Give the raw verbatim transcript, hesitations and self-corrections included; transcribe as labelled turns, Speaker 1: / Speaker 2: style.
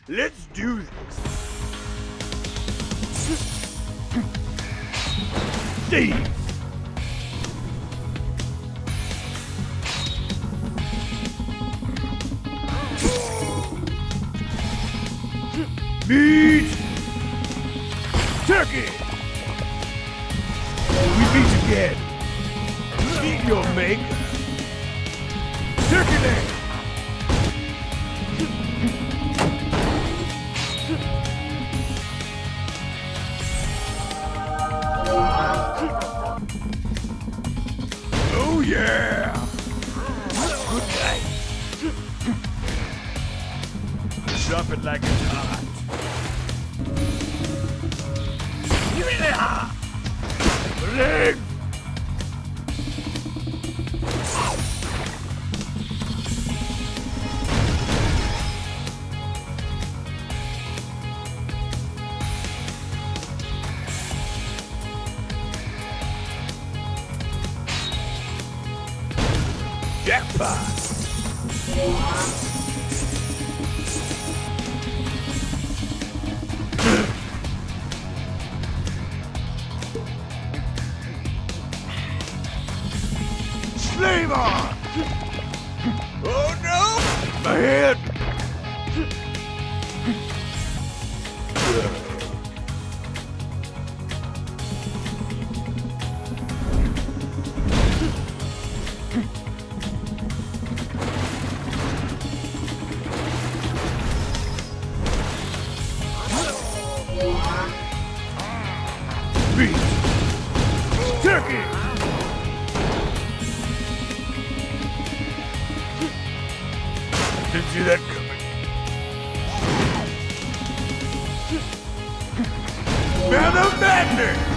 Speaker 1: Let's do this. Steve. Meat. Turkey. We meet again. Meet your maker. Turkey leg. Oh yeah! Good night. Drop it like it's hot. Give me the hot. Leg. Jackpot! Slave on! Oh no! My head! Meat! Turkey! Didn't see that coming. Man of madness!